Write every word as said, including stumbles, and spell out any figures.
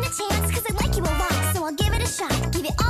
a chance, cause I like you a lot, so I'll give it a shot. Give it all